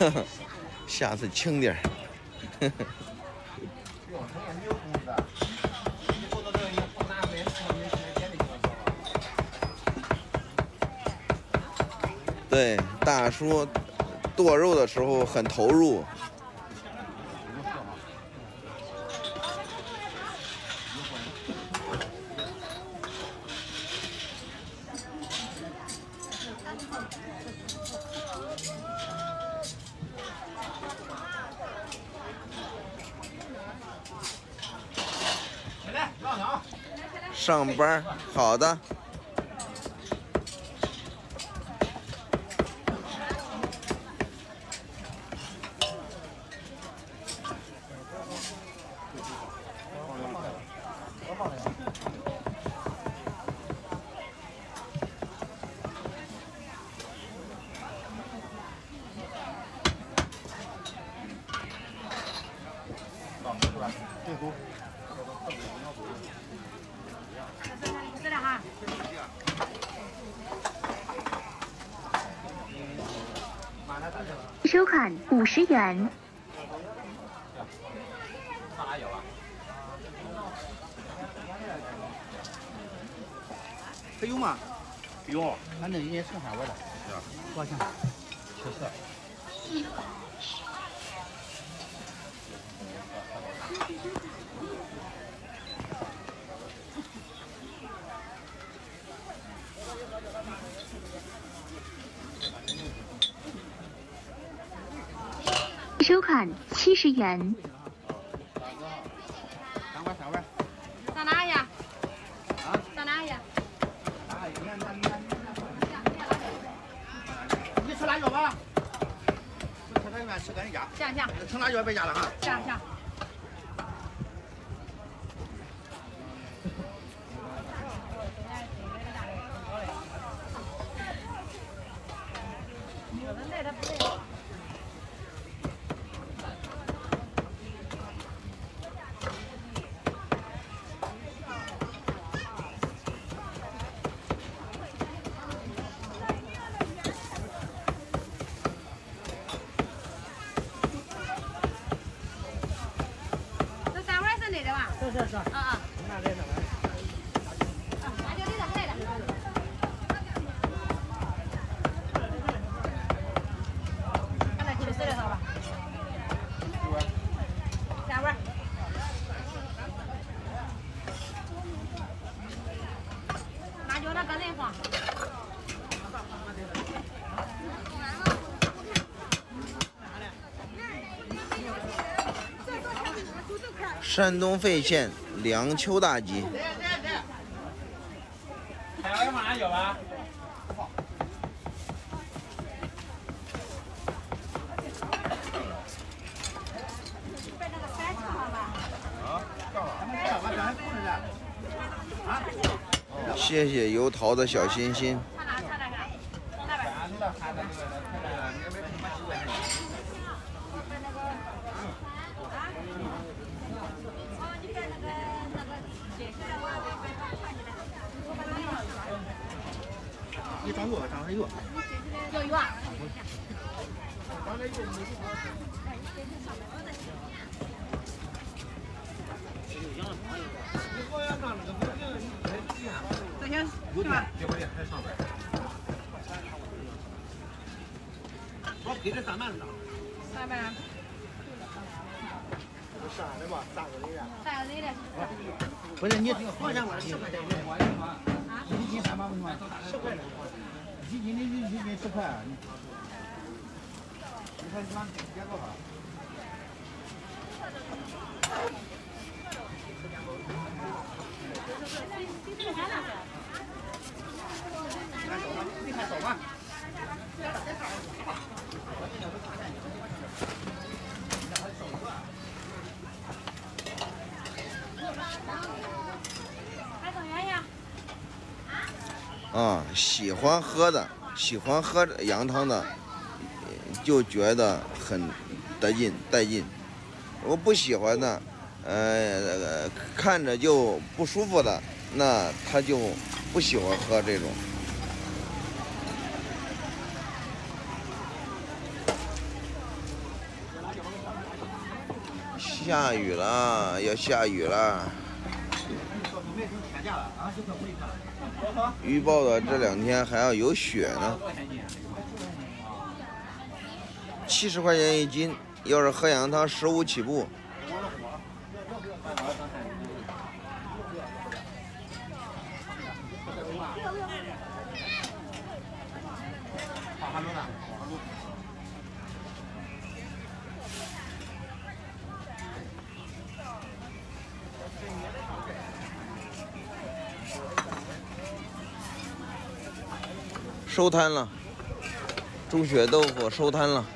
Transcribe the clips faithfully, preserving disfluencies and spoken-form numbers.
下次轻点儿。对，大叔剁肉的时候很投入。上班，好的。 收款五十元。 还有吗？有，反正已经剩下我了。多少钱？七十。 收款七十元。 三碗三碗。 上哪呀？ 啊？ 上哪呀？ 你吃辣椒吧？不吃辣椒，吃干鸭。 行行。 吃辣椒别加了哈。 行行。 是是是，啊啊， 那来那来， 啊，那就这个来了。看那七十的好吧？三碗。辣椒那个人放。 山东费县梁丘大集。 还有马上有吧？ 谢谢油桃的小心心。 你装油，装上油。 要油啊？这些是吧？ 我给这三瓣子。 三瓣。 上的嘛，三个人的。 三个人的。 不是你好像我十块钱一斤，一斤三瓣为什么？十块。一斤的一一斤十块。你看你妈别多少？你看走吧。 还多远呀？ 啊，喜欢喝的，喜欢喝羊汤的，就觉得很得劲带劲。我不喜欢的，呃，看着就不舒服的，那他就不喜欢喝这种。 下雨了，要下雨了。预报的这两天还要有雪呢。七十块钱一斤，要是喝羊汤十五起步。收摊了，猪血豆腐收摊了。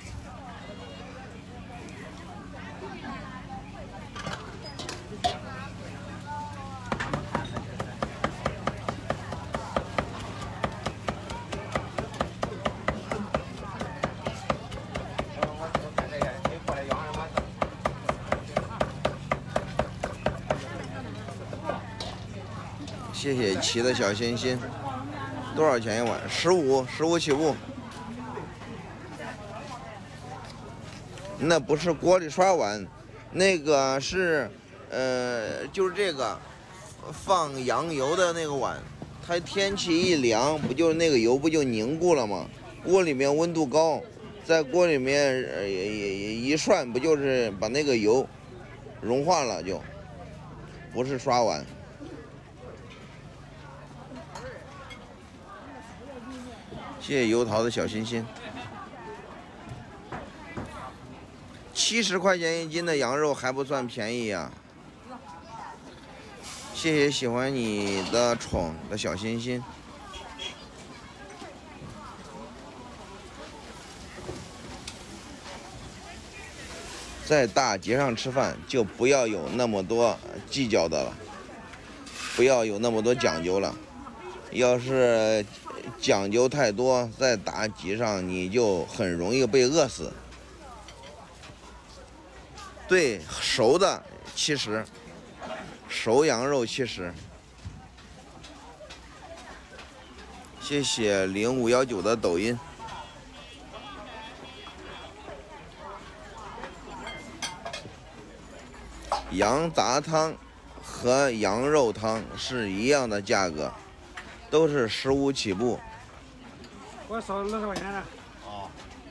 谢谢齐的小心心。多少钱一碗？十五，十五起步。那不是锅里刷碗，那个是，呃，就是这个放羊油的那个碗。它天气一凉，不就是那个油不就凝固了吗？锅里面温度高，在锅里面呃一涮，不就是把那个油融化了就？不是刷碗。谢谢油桃的小心心。七十块钱一斤的羊肉还不算便宜呀、啊！谢谢喜欢你的宠的小心心。在大街上吃饭就不要有那么多计较的了，不要有那么多讲究了。要是讲究太多，在大集上你就很容易被饿死。对，熟的七十，熟羊肉七十。谢谢零五幺九的抖音。羊杂汤和羊肉汤是一样的价格。都是十五起步。 我少二十块钱了。 哦，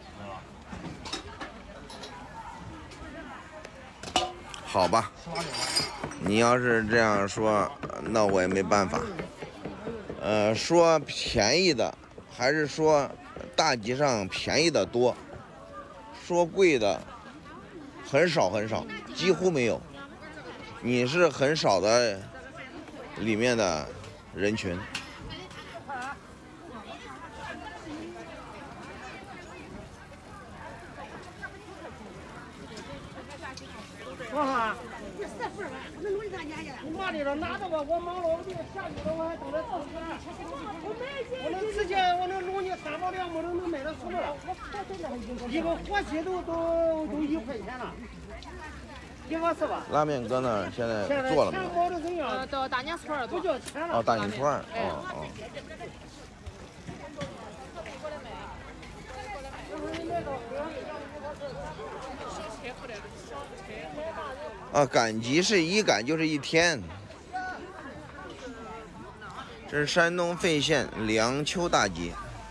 好吧。你要是这样说，那我也没办法。呃，说便宜的，还是说大集上便宜的多？说贵的很少很少，几乎没有。你是很少的里面的人群。 多少？你四份吧，那弄啥家去？你妈的了，拿着吧，我忙了，我这个下雨了，我还等着走呢。我我能直接我能弄你三包两包能能卖到什么了？一个活期都都都一块钱了，一个是吧？ 拉面搁那儿现在做了没有？ 包的怎样？ 呃，到大年初二不叫钱了。 哦，大年初二，哦哦。啊，赶集是一赶就是一天。这是山东费县梁丘大集，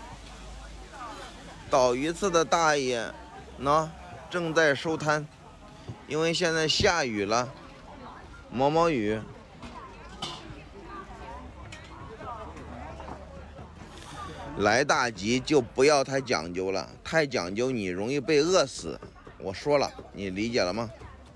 倒鱼刺的大爷呢正在收摊，因为现在下雨了，毛毛雨。来大集就不要太讲究了，太讲究你容易被饿死。我说了，你理解了吗？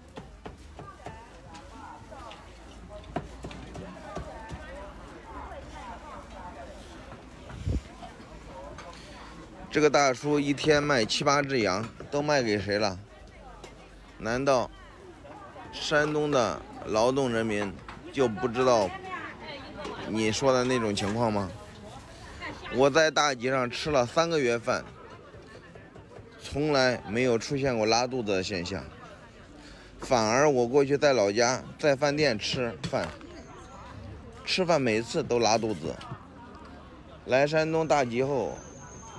这个大叔一天卖七八只羊，都卖给谁了？难道山东的劳动人民就不知道你说的那种情况吗？我在大集上吃了三个月饭，从来没有出现过拉肚子的现象，反而我过去在老家在饭店吃饭，吃饭每次都拉肚子。来山东大集后，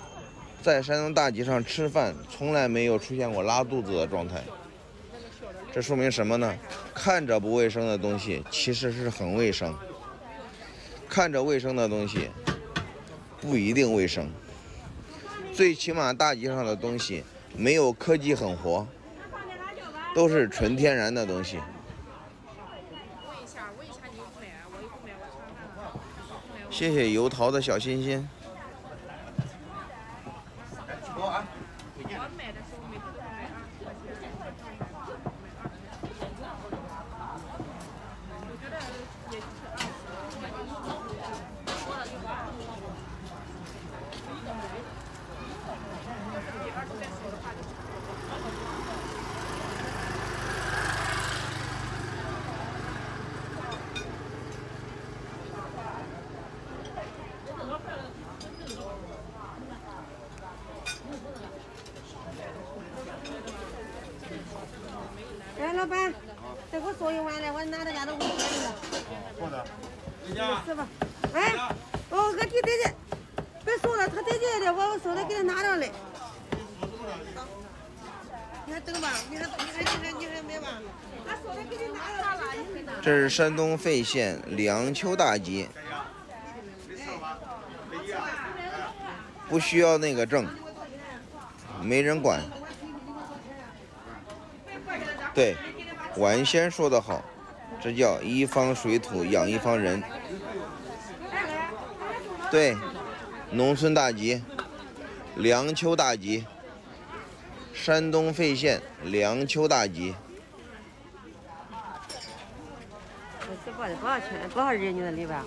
在山东大集上吃饭，从来没有出现过拉肚子的状态，这这说明什么呢？看着不卫生的东西其实是很卫生，看着卫生的东西不一定卫生。最起码大街上的东西没有科技狠活，都是纯天然的东西。谢谢油桃的小心心。 哎，老板，这给我说一碗来，我拿到家都给我点了。 好的。 是吧？哎，哦，我弟弟的，别说了，他弟弟的，我我说的给他拿上来。你还等吧？你还你还你还你还买吧？他说的给你拿上了，你没拿。 这是山东费县梁丘大吉，不需要那个证，没人管。对，晚先说得好，这叫一方水土养一方人。对，农村大吉，梁丘大吉，山东费县梁丘大吉。 这包的多少钱？多少人你的里边？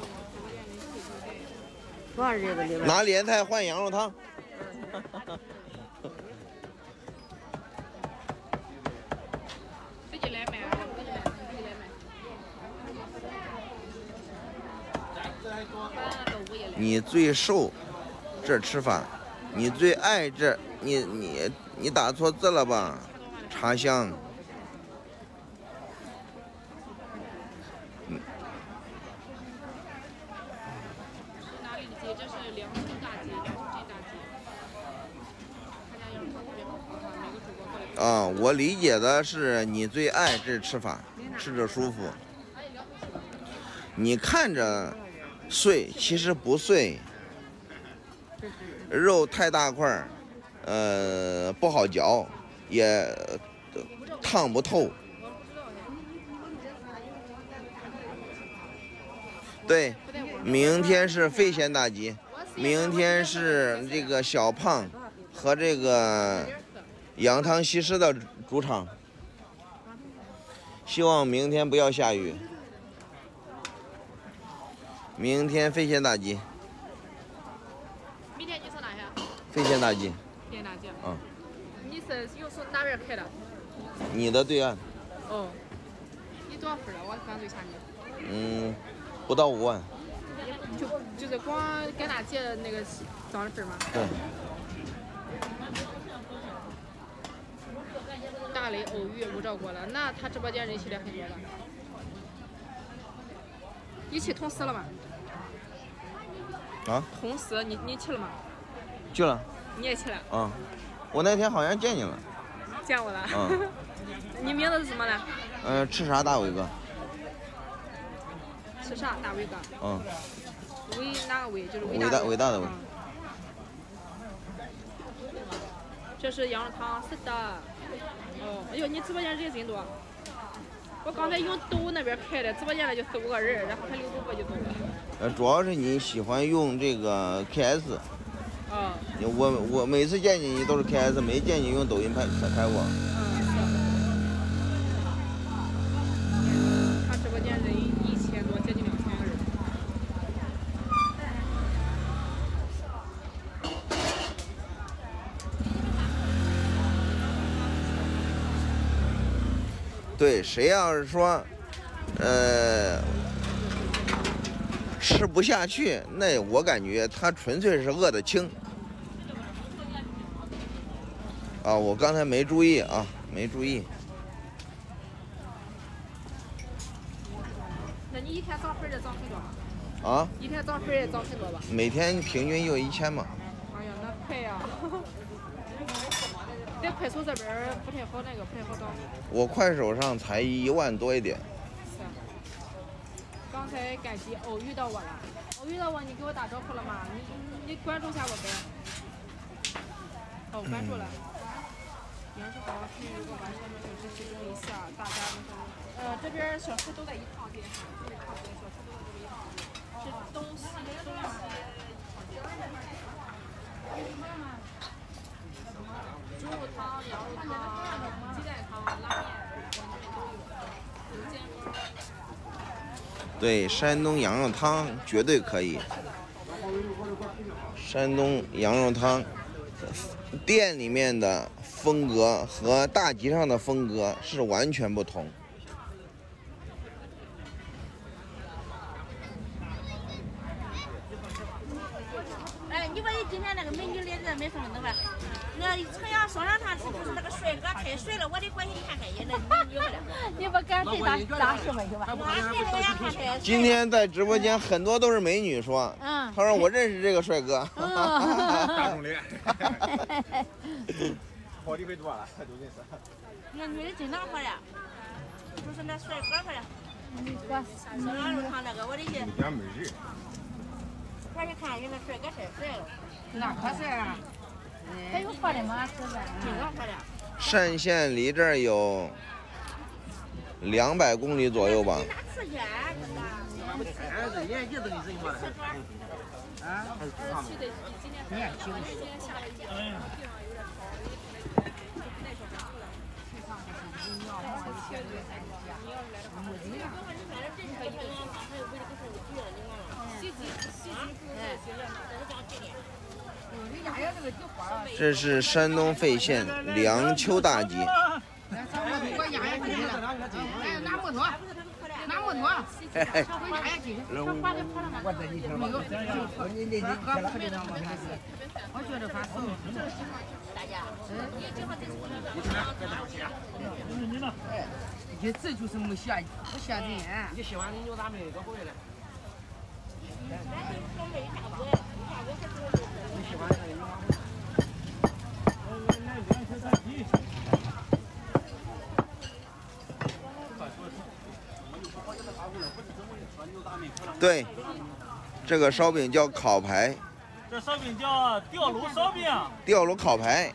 多少人的里边？ 拿莲菜换羊肉汤。你最瘦这吃法，你最爱这，你你你打错字了吧？茶香。 哪里的鸡？这是凉州大鸡，这大鸡。他家羊肉特别好喝，每个主播过来。 啊，我理解的是你最爱这吃法，吃着舒服。你看着碎，其实不碎，肉太大块儿，呃，不好嚼，也烫不透。对，明天是费县大吉，明天是这个小胖和这个羊汤西施的主场。希望明天不要下雨。明天费县大吉。 明天你是哪下？ 费县大吉。 费县大吉。 嗯。 你是又是哪边开的？ 你的对岸。 哦。你多少分了？我刚对下你。 嗯，不到五万。 就就是光跟那姐那个涨的分吗？ 对。 大雷偶遇无照过了，那他直播间人气也很多了。一起同时了吗？ 啊？ 同时，你你去了吗？ 去了。 你也去了？ 嗯，我那天好像见你了。 见我了。 嗯。 你名字是什么呢？ 嗯、呃，吃啥大伟哥？ 吃啥大伟哥？ 嗯。 伟哪个伟？就是伟大伟大伟大的伟。 嗯、这是羊肉汤，是的。哦，哎呦，你直播间人真多。我刚才用抖那边开的，直播间里就四五个人，然后还六主播就走了。 呃，主要是你喜欢用这个 K S。 啊。 我我每次见你你都是 K S， 没见你用抖音拍拍过。 嗯，是。他直播间人一千多，接近两千个人。 对，谁要是说，呃，吃不下去，那我感觉他纯粹是饿得轻。啊，我刚才没注意啊，没注意。 那你一天涨粉儿涨很多？ 啊？ 一天涨粉儿也涨很多吧？ 每天平均就一千嘛。 哎呀，那快呀！ 在快手这边不太好，那个不太好找。 我快手上才一万多一点。 是。刚才赶集偶遇到我了，偶遇到我，你给我打招呼了吗？你你关注一下我呗。哦，关注了。杨世豪是如果完全没有支持中一下，大家那个呃这边小吃都在一趟街，都在一趟街，小吃都在这一趟，是东西东西。猪肉汤、羊肉汤、鸡蛋汤、拉面，我们都有，有煎包。 对，山东羊肉汤绝对可以。山东羊肉汤店里面的风格和大集上的风格是完全不同。 哎，你问今天那个美女脸子没什么的吧？那城阳双上堂是不是那个帅哥太帅了？我的关系你看看也那美女了。你不敢对咱咱是没有吧？我谁都想看帅。 今天在直播间很多都是美女说，嗯，她说我认识这个帅哥。 大众脸。好几回多了，都认识。 那女的经常说的，就是那帅哥说的。我双阳肉汤那个，我的去。 原美人。 我去看人那帅哥太帅了。 那可是。 还有喝的吗？是的，经常喝的。 单县离这儿有两百公里左右吧。 拿吃去， 哎，这年纪都是什么？啊？还是胖子？ 年轻。哎。 这是山东费县梁丘大集。 拿木头，拿木头。 嘿嘿。 我这一天没有，你你你喝喝的那么还是？ 我觉得他是。 大家，你今后这次你看，搁哪去啊？你呢？ 哎，你这就是没下不下人。 你喜欢你牛杂妹多回来。你喜欢那个牛杂妹？ 对，这个烧饼叫烤排。 这烧饼叫吊炉烧饼。 吊炉烤排。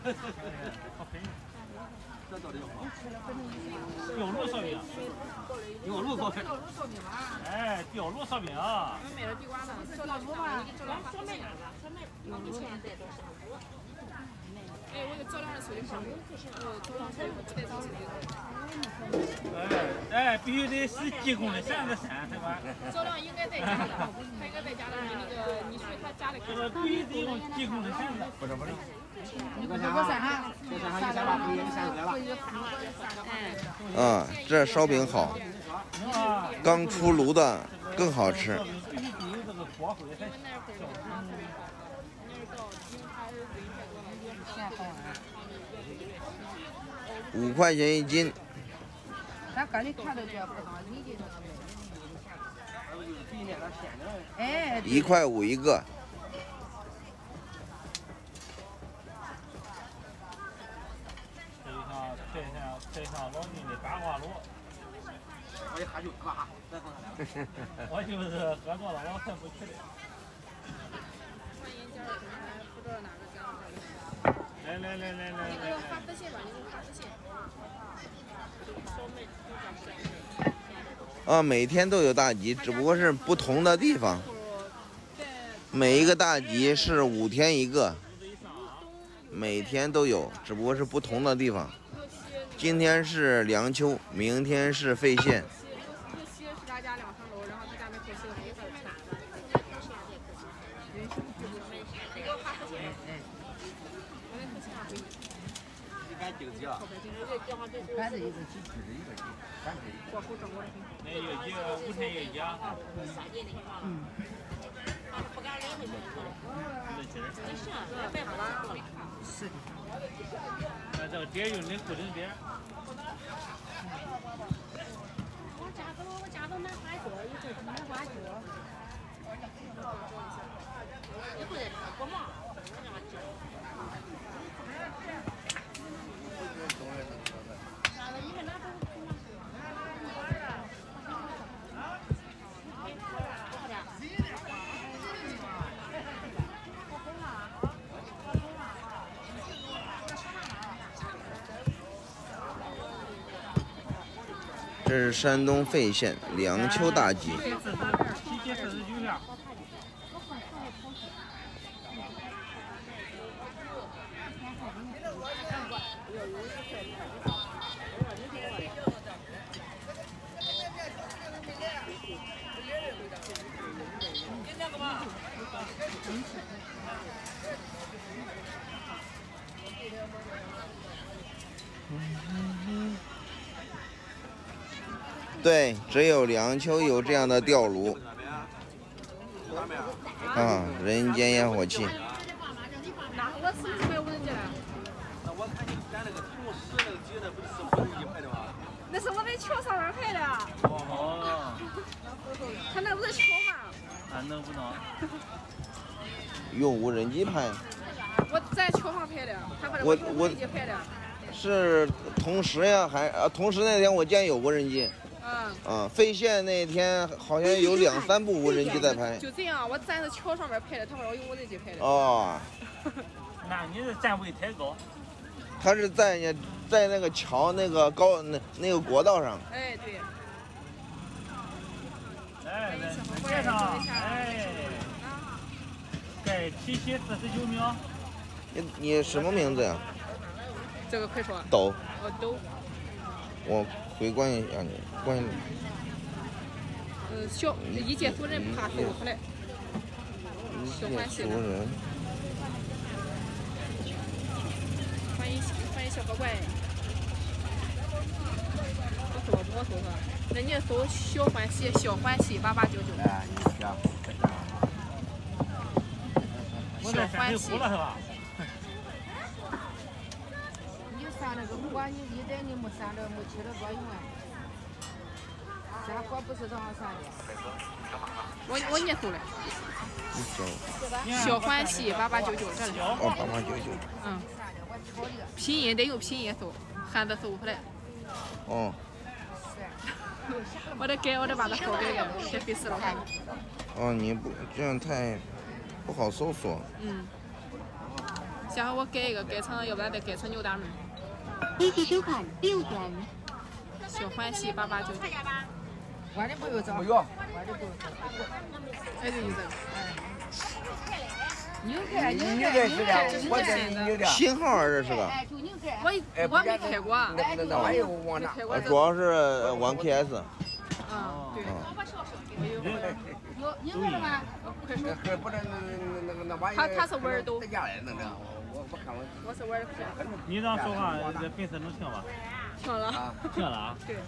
吊炉烧饼。 吊炉烧饼。 哎，吊炉烧饼啊。 我们买了地瓜呢，做到炉嘛，做到烧麦了，烧麦，你现在都下锅。 哎，我有照亮的手机上，我照亮手机，我带上手机。 哎哎，必须得是鸡公的扇子扇，对吧？ 照亮应该在家的，他应该在家的。你那个，你去他家里看。 这个必须得用鸡公的扇子。 不是不是。 你看哈，你看哈，你先把皮给扇出来了。 啊，这烧饼好，刚出炉的更好吃。五块钱一斤。 咱搁里看着这不当理解哎， 一块五一个。 配上配上老金的八卦炉。 我也喝酒是吧？ 我就是喝多了，我喝不起来。 欢迎加入平台，不知道哪个加入这里。 来来来来来。 你给我发私信吧，你给我发私信。 啊，每天都有大集，只不过是不同的地方。每一个大集是五天一个，每天都有，只不过是不同的地方。今天是梁丘，明天是费县。 这些是他家两层楼，然后他家没可惜的没事儿。你给我发私信。我来私信啊， 你敢订机啊？ 反正一个鸡， 一个鸡，反正一我不整过的。 那有几个五天一家。 嗯。 不敢领回去。你是啊，别好吧？ 是的。 那这个碟用的固定碟。 我家都我家都买花椒，一会儿买花椒。一会儿过忙。 这是山东费县梁丘大集。 七七四十九两。 对，只有梁丘有这样的吊炉。啊，人间烟火气。 那我是不是没有无人机了？ 那我看你赶那个题目十那个几那不是无人机拍的吗？ 那是我在桥上面拍的。 哦。 他那不是桥吗？ 俺能不能？ 用无人机拍。 我在桥上拍的，他把我我无人机拍的。 是同时呀，还啊？同时那天我见有无人机。 嗯。 啊，费县那天好像有两三部无人机在拍。 就这样，我站在桥上面拍的，他把我用无人机拍的。 哦。 那你这站位太高。 他是在那在那个桥那个高那那个国道上。 哎，对。 哎，来介绍，哎，在七七四十九秒。 你你什么名字呀？ 这个快说。 抖。 哦，抖。 我回关一下你，关。 嗯，小一介俗人怕搜出来。小欢喜。 俗人。 欢迎欢迎小乖乖。我搜我搜搜，那你搜小欢喜小欢喜八八九九。 哎，你行。 小欢喜。 上那个锅，你一旦你没上着，没吃着多用啊。下锅不是这样上的。 我我念出来。小欢喜八八九九这里。 哦，八八九九。 嗯。拼音得用拼音搜，汉字搜不出来。 哦。 我得改，我得把它搜改改，太费事了。 哦，你不这样太不好搜索。 嗯。下回我改一个，改成要不然再改成牛大门。 立即收款六元。 小欢喜八八九九。 我的不用找。 不用。 我的不用找。 哎，对对对。 牛开，牛开，牛开，我这牛的。 新号啊，这是个。 我我没开过。 那那那玩意我忘了。 主要是玩 K S。 嗯，对。 有有那个吗？ 快说。不能那那个那玩意。 他他是玩儿都。 在家里弄的。我我看我。 我是玩儿的。 你这样说话，这粉丝能听吧？ 听了。 听了啊。 对。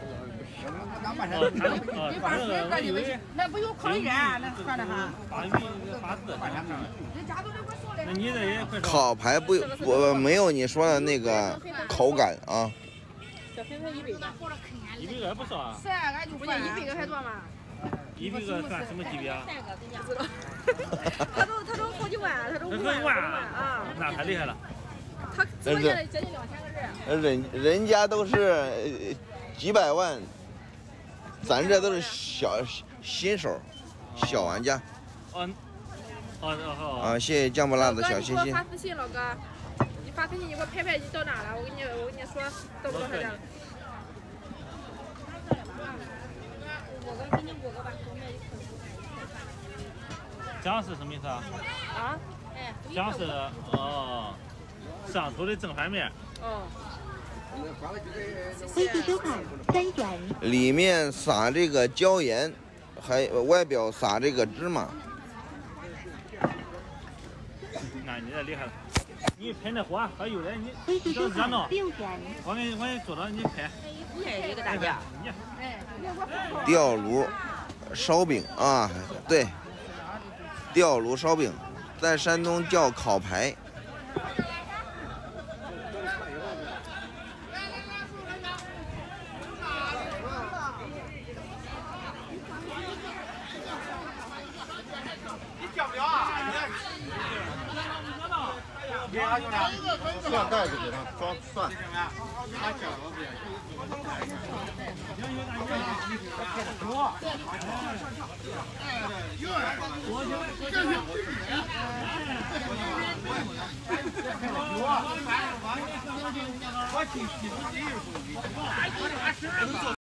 哦，把这个我以为那不有烤鱼啊？那算的哈。 把鱼发字。那你这也快说。 烤排不不没有你说的那个口感啊。 这粉丝一百个。 一百个还不少啊。 是啊，俺就不是一百个还多吗？ 一百个算什么级别啊？ 不知道。他都他都好几万，他都五万五万啊。 那太厉害了。 他直播间里接近两千个人。 人人家都是几百万，咱这都是小新手，小玩家。 哦哦哦。 啊，谢谢酱不辣的小心心。 老哥，你给我发私信，老哥，你发私信，你给我拍拍你到哪了？我给你我给你说到不到他家了。 姜是什么意思啊？ 啊？ 姜是哦，上头的正反面。 哦。 微信收款三元。 里面撒这个椒盐，还外表撒这个芝麻。 那你这厉害了，你拍那火还有人你。 微信收款六元。 我给你我给你做到你拍。 拍一个大家。 吊炉烧饼啊，对。吊炉烧饼，在山东叫烤排。 你叫不了啊！你看， 蒜袋子给他装蒜。 他叫我不我进西部旅游。